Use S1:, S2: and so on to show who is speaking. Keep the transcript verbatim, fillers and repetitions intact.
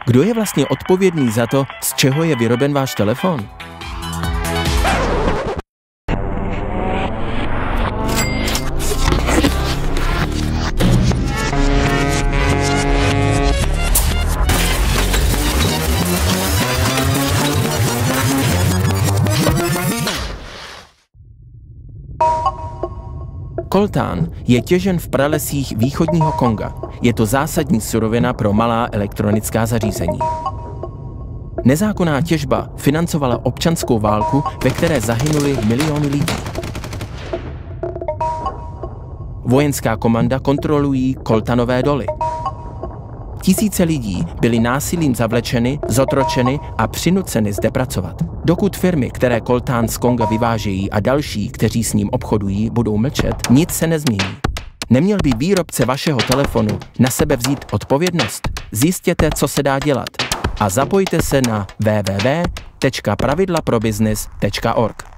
S1: Kdo je vlastně odpovědný za to, z čeho je vyroben váš telefon? Koltán je těžen v pralesích východního Konga. Je to zásadní surovina pro malá elektronická zařízení. Nezákonná těžba financovala občanskou válku, ve které zahynuli miliony lidí. Vojenská komanda kontrolují koltanové doly. Tisíce lidí byly násilím zavlečeny, zotročeny a přinuceny zde pracovat. Dokud firmy, které koltán z Konga vyvážejí a další, kteří s ním obchodují, budou mlčet, nic se nezmění. Neměl by výrobce vašeho telefonu na sebe vzít odpovědnost? Zjistěte, co se dá dělat. A zapojte se na w w w tečka pravidla pro business tečka org.